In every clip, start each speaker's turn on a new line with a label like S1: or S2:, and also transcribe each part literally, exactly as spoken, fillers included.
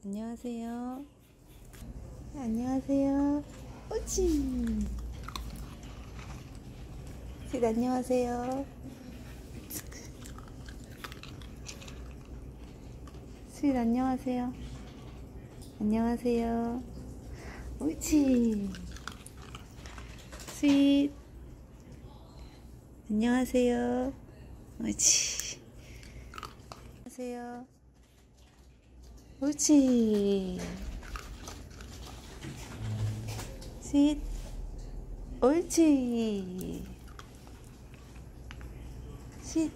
S1: 안녕하세요. 안녕하세요. 오지. 스윗 안녕하세요. 스윗 안녕하세요. 안녕하세요. 오지. 스윗 안녕하세요. 오지. 안녕하세요. 옳지. 스윗 옳지. 스윗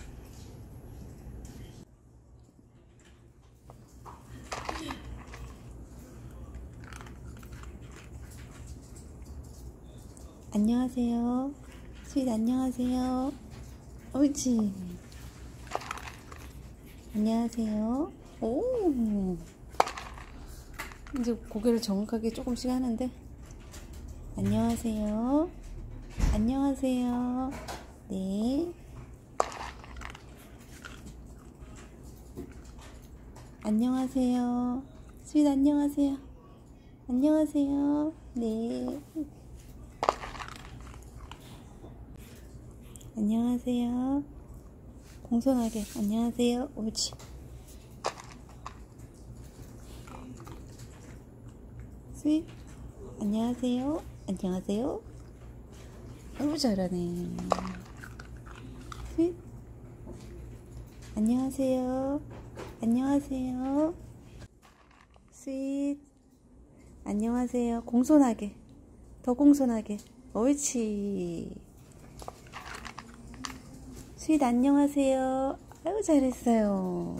S1: 안녕하세요. 스윗 안녕하세요. 옳지. 안녕하세요. 오, 이제 고개를 정확하게 조금씩 하는데. 안녕하세요. 안녕하세요. 네. 안녕하세요. 스윗 안녕하세요. 안녕하세요. 네. 안녕하세요. 공손하게 안녕하세요. 옳지. 스윗 안녕하세요. 안녕하세요. 아이고 잘하네. 스윗 안녕하세요. 안녕하세요. 스윗 안녕하세요. 공손하게 더 공손하게 옳지. 스윗 안녕하세요. 아이고 잘했어요.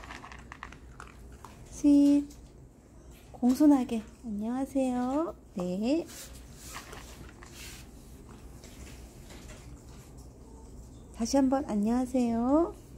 S1: 스윗 공손하게 안녕하세요. 네. 다시 한번 안녕하세요.